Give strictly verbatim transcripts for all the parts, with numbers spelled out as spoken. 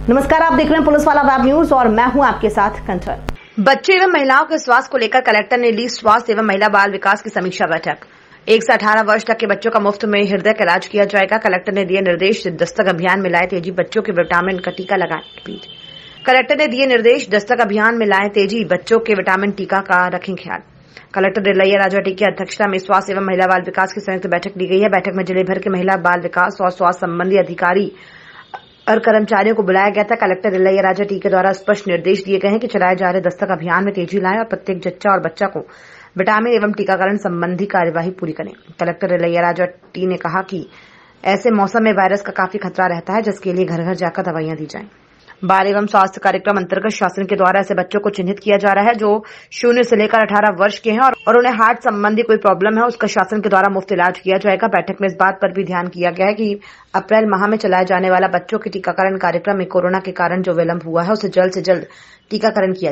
नमस्कार, आप देख रहे हैं पुलिसवाला वेब न्यूज और मैं हूं आपके साथ कंचन। बच्चे एवं महिलाओं के स्वास्थ्य को लेकर कलेक्टर ने ली स्वास्थ्य एवं महिला बाल विकास की समीक्षा बैठक। एक से अठारह वर्ष तक के बच्चों का मुफ्त में हृदय का इलाज किया जाएगा। कलेक्टर ने दिए निर्देश, दस्तक अभियान में लाए तेजी, बच्चों के विटामिन का टीका लगाएं। कलेक्टर ने दिए निर्देश, दस्तक अभियान में लाए तेजी, बच्चों के विटामिन टीका का रखें ख्याल। कलेक्टर रिलैया राजवटी की अध्यक्षता में स्वास्थ्य एवं महिला बाल विकास की संयुक्त बैठक ली गई है। बैठक में जिले भर के महिला बाल विकास और स्वास्थ्य संबंधी अधिकारी और कर्मचारियों को बुलाया गया था। कलेक्टर रिलैया राजवटी के द्वारा स्पष्ट निर्देश दिए गए हैं कि चलाए जा रहे दस्तक अभियान में तेजी लाएं और प्रत्येक जच्चा और बच्चा को विटामिन एवं टीकाकरण संबंधी कार्यवाही पूरी करें। कलेक्टर रिलैया राजवटी ने कहा कि ऐसे मौसम में वायरस का काफी खतरा रहता है, जिसके लिए घर घर जाकर दवाइयां दी जाएं। बाल एवं स्वास्थ्य कार्यक्रम अंतर्गत शासन के द्वारा ऐसे बच्चों को चिन्हित किया जा रहा है जो शून्य से लेकर अठारह वर्ष के हैं और, और उन्हें हार्ट संबंधी कोई प्रॉब्लम है, उसका शासन के द्वारा मुफ्त इलाज किया जाएगा। बैठक में इस बात पर भी ध्यान किया गया है कि अप्रैल माह में चलाए जाने वाला बच्चों के टीकाकरण कार्यक्रम में कोरोना के कारण जो विलंब हुआ है उसे जल्द से जल्द टीकाकरण किया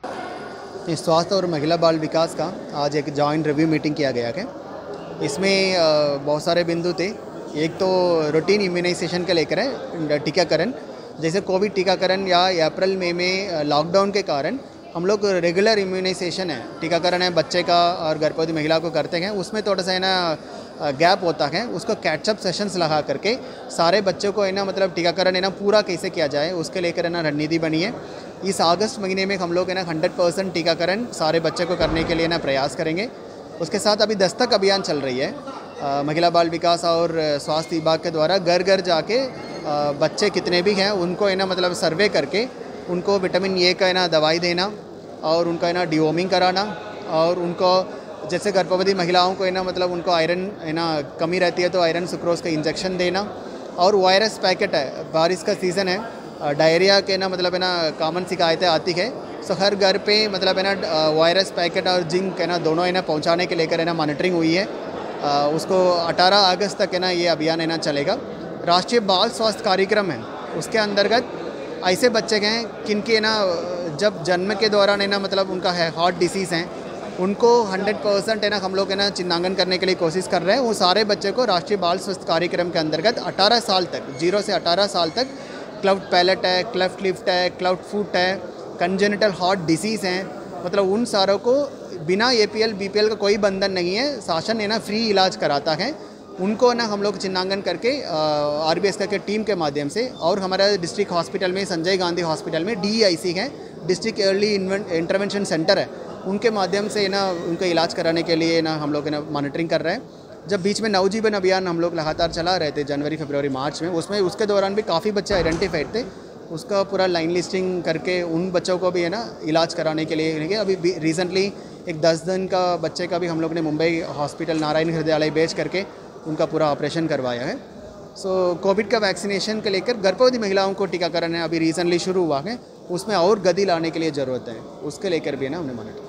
जाए। स्वास्थ्य और महिला बाल विकास का आज एक जॉइंट रिव्यू मीटिंग किया गया है। इसमें बहुत सारे बिंदु थे। एक तो रूटीन इम्यूनाइजेशन का लेकर है टीकाकरण, जैसे कोविड टीकाकरण या अप्रैल मई में लॉकडाउन के कारण हम लोग रेगुलर इम्यूनाइजेशन है टीकाकरण है बच्चे का और गर्भवती महिला को करते हैं। उसमें थोड़ा सा है ना गैप होता है, उसको कैचअप सेशंस लगा करके सारे बच्चों को है ना मतलब टीकाकरण है ना पूरा कैसे किया जाए उसके लेकर है ना रणनीति बनी है। इस अगस्त महीने में हम लोग है ना हंड्रेड परसेंट टीकाकरण सारे बच्चे को करने के लिए ना प्रयास करेंगे। उसके साथ अभी दस्तक अभियान चल रही है। आ, महिला बाल विकास और स्वास्थ्य विभाग के द्वारा घर घर जाके आ, बच्चे कितने भी हैं उनको है ना मतलब सर्वे करके उनको विटामिन ए का है ना दवाई देना और उनका है ना डिवॉर्मिंग कराना और उनको जैसे गर्भवती महिलाओं को है ना मतलब उनको आयरन है ना कमी रहती है तो आयरन सुक्रोज का इंजेक्शन देना। और वायरस पैकेट है, बारिश का सीज़न है, डायरिया के ना मतलब है ना कॉमन शिकायतें आती है, सो हर घर पे मतलब है ना वायरस पैकेट और जिंक है ना दोनों है ना पहुँचाने के लेकर है ना मॉनिटरिंग हुई है। आ, उसको अठारह अगस्त तक है ना ये अभियान है ना चलेगा। राष्ट्रीय बाल स्वास्थ्य कार्यक्रम है, उसके अंतर्गत ऐसे बच्चे हैं किनके ना जब जन्म के दौरान है ना मतलब उनका है हार्ट डिसीज़ हैं, उनको हंड्रेड परसेंट है ना हम लोग है ना चिन्हांकन करने के लिए कोशिश कर रहे हैं। वो सारे बच्चे को राष्ट्रीय बाल स्वास्थ्य कार्यक्रम के अंतर्गत अठारह साल तक, जीरो से अठारह साल तक क्लेफ्ट पैलेट है, क्लेफ्ट लिफ्ट है, क्लेफ्ट फुट है, कंजेनिटल हार्ट डिसीज़ हैं, मतलब उन सारों को बिना A P L B P L का कोई बंधन नहीं है, शासन है ना फ्री इलाज कराता है। उनको ना हम लोग चिन्हांकन करके आर बी एस के टीम के माध्यम से और हमारा डिस्ट्रिक्ट हॉस्पिटल में संजय गांधी हॉस्पिटल में डी ई आई सी है, डिस्ट्रिक्ट अर्ली इंटरवेंशन सेंटर है, उनके माध्यम से ना उनका इलाज कराने के लिए ना हम लोग ना मॉनिटरिंग कर रहे हैं। जब बीच में नवजीवन अभियान हम लोग लगातार चला रहे थे जनवरी फरवरी मार्च में, उसमें उसके दौरान भी काफ़ी बच्चे आइडेंटिफाइड थे, उसका पूरा लाइन लिस्टिंग करके उन बच्चों को भी है ना इलाज कराने के लिए। अभी रिसेंटली एक दस दिन का बच्चे का भी हम लोग ने मुंबई हॉस्पिटल नारायण हृदयालय भेज करके उनका पूरा ऑपरेशन करवाया है। सो so, कोविड का वैक्सीनेशन के लेकर गर्भवती महिलाओं को टीकाकरण है अभी रिसेंटली शुरू हुआ है, उसमें और गति लाने के लिए ज़रूरत है, उसके लेकर भी है ना हमने मॉनिटर